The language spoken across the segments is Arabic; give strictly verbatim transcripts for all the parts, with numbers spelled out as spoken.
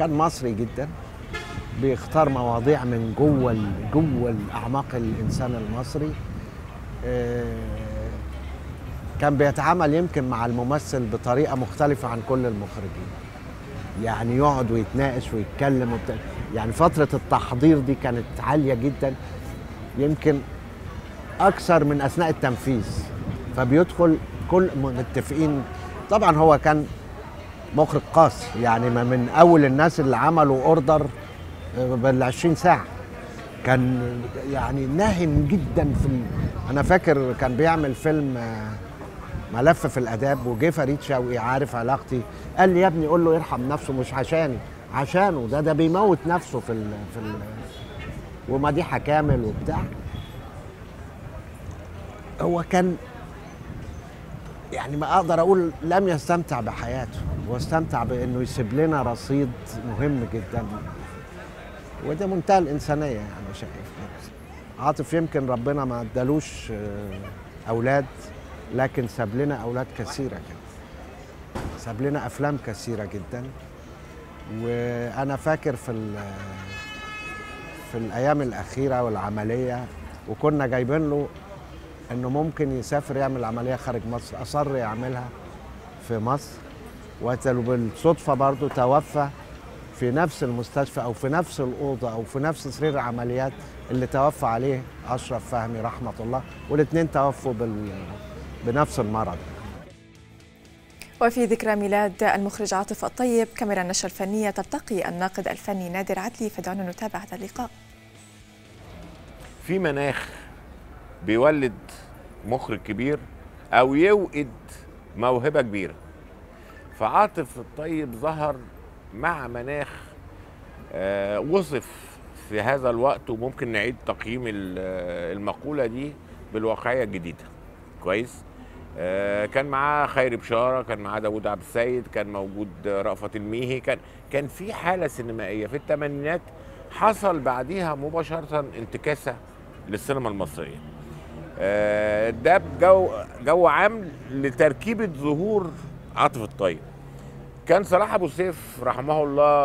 كان مصري جدا، بيختار مواضيع من جوه جوه اعماق الانسان المصري. كان بيتعامل يمكن مع الممثل بطريقه مختلفه عن كل المخرجين، يعني يقعد ويتناقش ويتكلم وبت... يعني فتره التحضير دي كانت عاليه جدا، يمكن اكثر من اثناء التنفيذ. فبيدخل كل متفقين. طبعا هو كان مخرج قاسي، يعني ما من اول الناس اللي عملوا اوردر بال عشرين ساعه، كان يعني ناهم جدا في ال... انا فاكر كان بيعمل فيلم ملف في الاداب، وجه فريد شوقي عارف علاقتي، قال لي يا ابني قول له يرحم نفسه، مش عشاني، عشانه ده ده بيموت نفسه في ال... في ال... ومديحه كامل وبتاع. هو كان يعني ما اقدر اقول لم يستمتع بحياته، واستمتع بانه يسيب لنا رصيد مهم جدا، وده منتهى الانسانيه. يعني شايف عاطف يمكن ربنا ما ادالوش اولاد، لكن ساب لنا اولاد كثيره كده، ساب لنا افلام كثيره جدا. وانا فاكر في في الايام الاخيره والعمليه، وكنا جايبين له انه ممكن يسافر يعمل عمليه خارج مصر، اصر يعملها في مصر، وبالصدفه برضه توفى في نفس المستشفى او في نفس الاوضه او في نفس سرير العمليات اللي توفى عليه اشرف فهمي رحمه الله، والاثنين توفوا بال... بنفس المرض. وفي ذكرى ميلاد المخرج عاطف الطيب، كاميرا النشر الفنيه تلتقي الناقد الفني نادر عدلي، فدعونا نتابع هذا اللقاء. في مناخ بيولد مخرج كبير او يوقد موهبه كبيره، فعاطف الطيب ظهر مع مناخ آه وصف في هذا الوقت، وممكن نعيد تقييم المقوله دي بالواقعيه الجديده. كويس. آه كان معاه خيري بشاره، كان معاه داوود عبد السيد، كان موجود رأفت الميهي، كان كان في حاله سينمائيه في الثمانينات حصل بعديها مباشره انتكاسه للسينما المصريه. آه ده جو جو عام لتركيبه ظهور عاطف الطيب. كان صلاح ابو سيف رحمه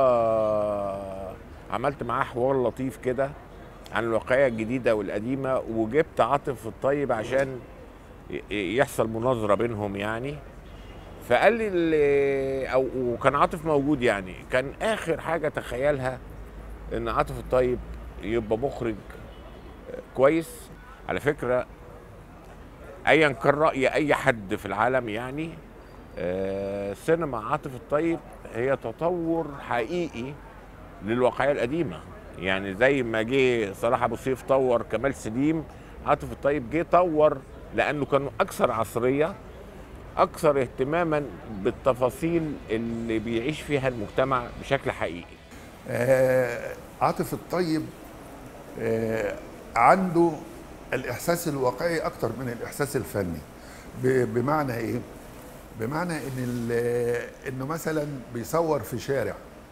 الله عملت معاه حوار لطيف كده عن الواقعيه الجديده والقديمه، وجبت عاطف الطيب عشان يحصل مناظره بينهم يعني. فقال لي او وكان عاطف موجود، يعني كان اخر حاجه تخيلها ان عاطف الطيب يبقى مخرج كويس. على فكره ايا كان راي اي حد في العالم، يعني آه سينما عاطف الطيب هي تطور حقيقي للواقعيه القديمه. يعني زي ما جه صلاح ابو سيف طور كمال سليم، عاطف الطيب جه طور لانه كانوا اكثر عصريه، اكثر اهتماما بالتفاصيل اللي بيعيش فيها المجتمع بشكل حقيقي. آه عاطف الطيب آه عنده الاحساس الواقعي اكتر من الاحساس الفني. بمعنى ايه؟ بمعنى ان انه مثلا بيصور في شارع،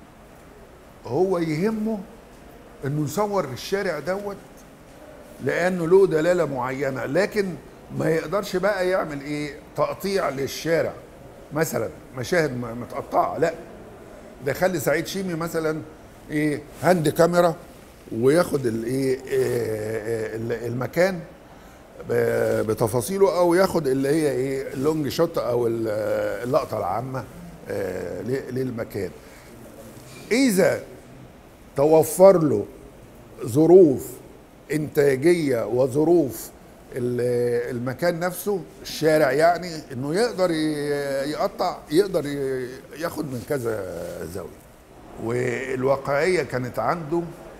هو يهمه انه يصور الشارع دوت لانه له دلاله معينه، لكن ما يقدرش بقى يعمل ايه تقطيع للشارع مثلا، مشاهد متقطعه، لا ده خلي سعيد شيمي مثلا ايه هاند كاميرا وياخد الايه المكان بتفاصيله، او ياخد اللي هي ايه اللونج شوت او اللقطه العامه للمكان. اذا توفر له ظروف انتاجيه وظروف المكان نفسه، الشارع يعني، انه يقدر يقطع، يقدر ياخد من كذا زاويه. والواقعيه كانت عنده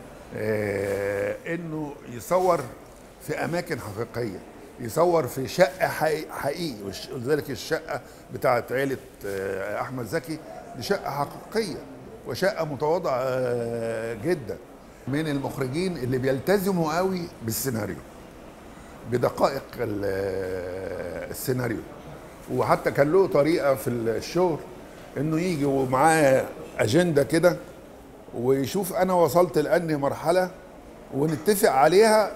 انه يصور في اماكن حقيقيه، يصور في شقه حقيقي، ولذلك الشقه بتاعت عيله احمد زكي دي شقه حقيقيه وشقه متواضعه جدا. من المخرجين اللي بيلتزموا قوي بالسيناريو، بدقائق السيناريو، وحتى كان له طريقه في الشغل انه يجي ومعاه اجنده كده ويشوف انا وصلت لانهي مرحله ونتفق عليها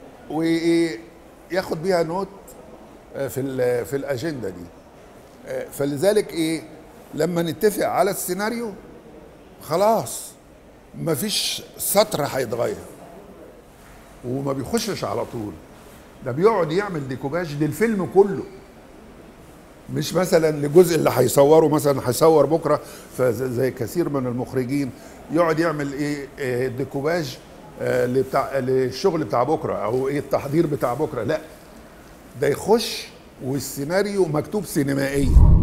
وياخد بيها نوت في في الاجنده دي. فلذلك ايه لما نتفق على السيناريو خلاص مفيش سطر هيتغير، وما بيخشش على طول، ده بيقعد يعمل ديكوباج للفيلم كله، مش مثلا لجزء اللي هيصوره، مثلا هيصور بكره زي كثير من المخرجين يقعد يعمل ايه ديكوباج لبتاع للشغل بتاع بكره او ايه التحضير بتاع بكره، لا ده يخش والسيناريو مكتوب سينمائيا.